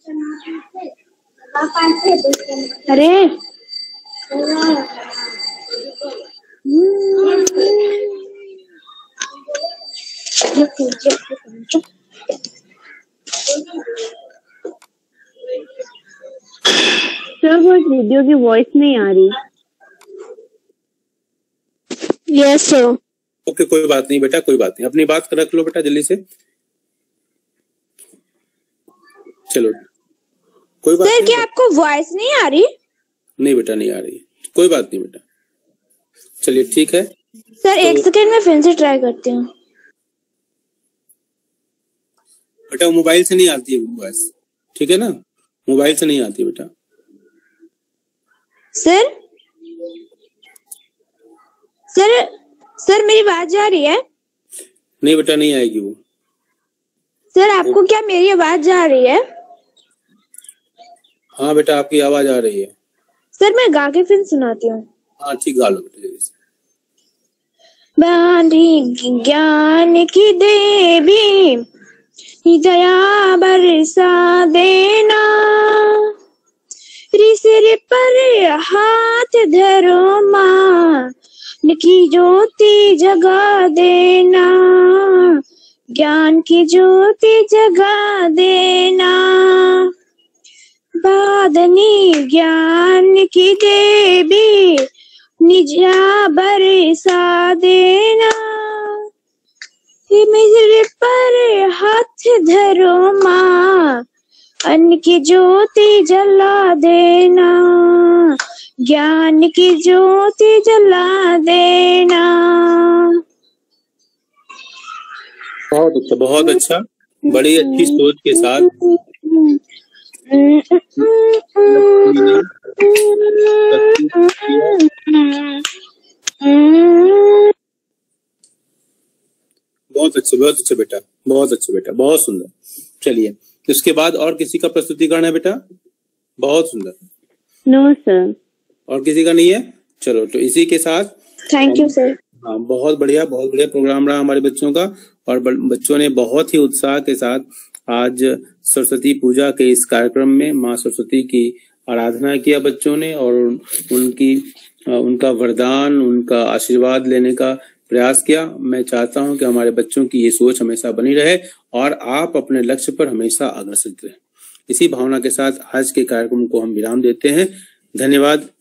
अरे सर वो वीडियो की वॉइस नहीं आ रही। Yes sir. ओके कोई बात नहीं बेटा, कोई बात नहीं, अपनी बात रख लो बेटा जल्दी से। चलो कोई बात सर, क्या आपको वॉइस नहीं आ रही? नहीं बेटा, नहीं आ रही, कोई बात नहीं बेटा। चलिए ठीक है सर, एक सेकेंड में फिर से ट्राई करती हूँ। बेटा मोबाइल से नहीं आती है वॉइस, ठीक है ना, मोबाइल से नहीं आती बेटा। सर सर सर मेरी आवाज आ रही है? नहीं बेटा, नहीं आएगी वो। सर, आपको क्या मेरी आवाज आ रही है? हाँ बेटा, आपकी आवाज आ रही है। सर, मैं गा के फिर सुनाती हूँ। हाँ ठीक, गा लो बेटा जल्दी से। बांधी ज्ञान की देवी, दया बरसा देना, सिर पर हाथ धरो माँ, की ज्योति जगा देना, ज्ञान की ज्योति जगा देना। बादनी ज्ञान की देवी, निजा बरसा देना, मेरे पर हाथ धरो माँ, अन्न की ज्योति जला देना, ज्ञान की ज्योति जला देना। बहुत अच्छा, बहुत अच्छा, बड़ी अच्छी सोच के साथ। बहुत अच्छे बेटा, बहुत अच्छे बेटा, बहुत सुंदर। चलिए इसके बाद और किसी का प्रस्तुतिकरण है बेटा? बहुत सुंदर। No sir. और किसी का नहीं है? चलो तो इसी के साथ थैंक यू सर। हाँ, बहुत बढ़िया प्रोग्राम रहा हमारे बच्चों का, और बच्चों ने बहुत ही उत्साह के साथ आज सरस्वती पूजा के इस कार्यक्रम में माँ सरस्वती की आराधना किया बच्चों ने, और उनका वरदान, उनका आशीर्वाद लेने का प्रयास किया। मैं चाहता हूं कि हमारे बच्चों की ये सोच हमेशा बनी रहे और आप अपने लक्ष्य पर हमेशा अग्रसर रहे। इसी भावना के साथ आज के कार्यक्रम को हम विराम देते हैं। धन्यवाद।